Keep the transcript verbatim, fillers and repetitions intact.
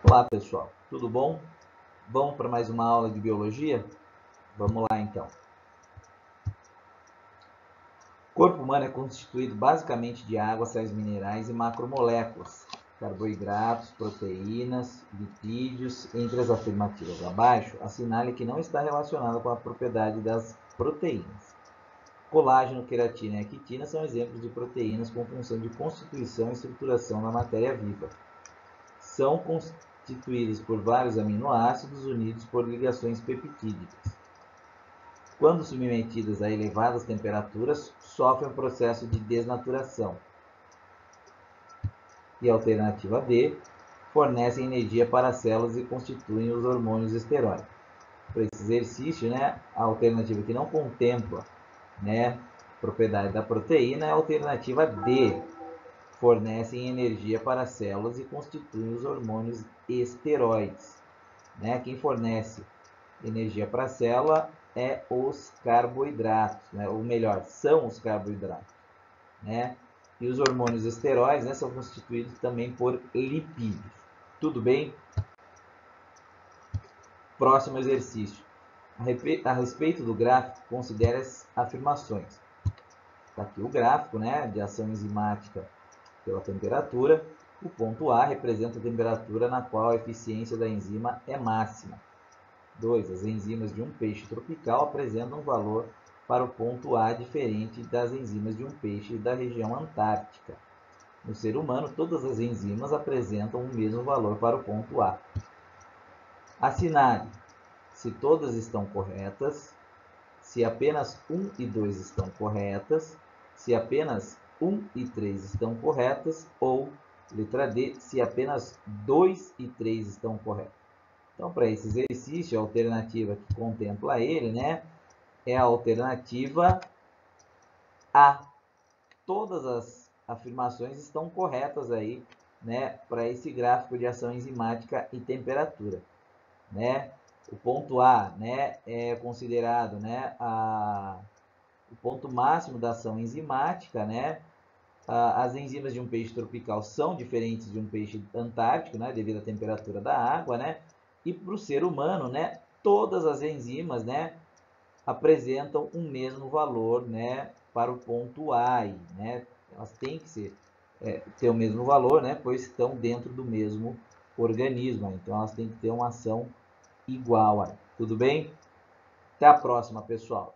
Olá pessoal, tudo bom? Vamos para mais uma aula de biologia? Vamos lá então. O corpo humano é constituído basicamente de água, sais minerais e macromoléculas, carboidratos, proteínas, lipídios, entre as afirmativas abaixo, assinale que não está relacionada com a propriedade das proteínas. Colágeno, queratina e quitina são exemplos de proteínas com função de constituição e estruturação na matéria viva. São constituídas por vários aminoácidos unidos por ligações peptídicas. Quando submetidas a elevadas temperaturas, sofrem um processo de desnaturação. E a alternativa D, fornecem energia para as células e constituem os hormônios esteroides. Para esse exercício, né, a alternativa que não contempla, né, propriedade da proteína é a alternativa D, fornecem energia para as células e constituem os hormônios esteroides. Né? Quem fornece energia para a célula é os carboidratos, né? Ou melhor, são os carboidratos. Né? E os hormônios esteroides, né, são constituídos também por lipídios. Tudo bem? Próximo exercício. A respeito do gráfico, considere as afirmações. Está aqui o gráfico, né, de ação enzimática pela temperatura. O ponto A representa a temperatura na qual a eficiência da enzima é máxima. dois. As enzimas de um peixe tropical apresentam um valor para o ponto A diferente das enzimas de um peixe da região antártica. No ser humano, todas as enzimas apresentam o mesmo valor para o ponto A. Assinale se todas estão corretas, se apenas um e dois estão corretas, se apenas um e três estão corretas, ou, letra D, se apenas dois e três estão corretos. Então, para esse exercício, a alternativa que contempla ele, né, é a alternativa A. Todas as afirmações estão corretas aí, né, para esse gráfico de ação enzimática e temperatura, né? O ponto A, né, é considerado, né, a, o ponto máximo da ação enzimática, né? As enzimas de um peixe tropical são diferentes de um peixe antártico, né, devido à temperatura da água, né? E para o ser humano, né, todas as enzimas, né, apresentam o mesmo valor, né, para o ponto A, né? Elas têm que ser, é, ter o mesmo valor, né, pois estão dentro do mesmo organismo, então elas têm que ter uma ação igual. Aí. Tudo bem? Até a próxima, pessoal.